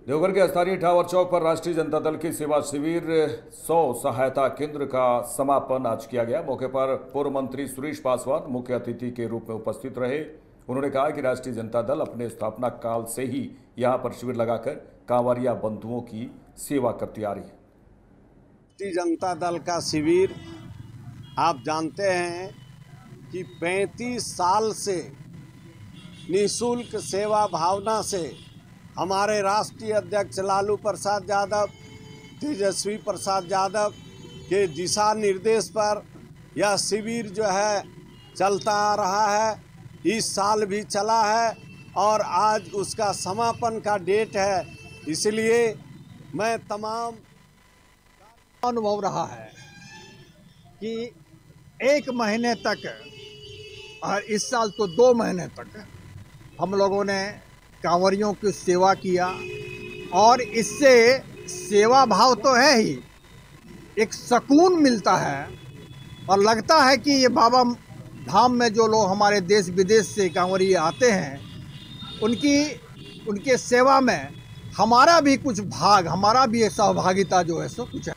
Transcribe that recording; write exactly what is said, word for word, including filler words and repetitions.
देवघर के स्थानीय टावर चौक पर राष्ट्रीय जनता दल की सेवा शिविर सौ सहायता केंद्र का समापन आज किया गया। मौके पर पूर्व मंत्री सुरेश पासवान मुख्य अतिथि के रूप में उपस्थित रहे। उन्होंने कहा कि राष्ट्रीय जनता दल अपने स्थापना काल से ही यहां पर शिविर लगाकर कांवरिया बंधुओं की सेवा करती आ रही है। राष्ट्रीय जनता दल का शिविर आप जानते हैं कि पैंतीस साल से निःशुल्क सेवा भावना से हमारे राष्ट्रीय अध्यक्ष लालू प्रसाद यादव, तेजस्वी प्रसाद यादव के दिशा निर्देश पर यह शिविर जो है चलता आ रहा है। इस साल भी चला है और आज उसका समापन का डेट है। इसलिए मैं तमाम अनुभव रहा है कि एक महीने तक और इस साल तो दो महीने तक हम लोगों ने कांवरियों की सेवा किया और इससे सेवा भाव तो है ही, एक सुकून मिलता है और लगता है कि ये बाबा धाम में जो लोग हमारे देश विदेश से कांवरिया आते हैं उनकी उनके सेवा में हमारा भी कुछ भाग, हमारा भी एक सहभागिता जो है सो कुछ है।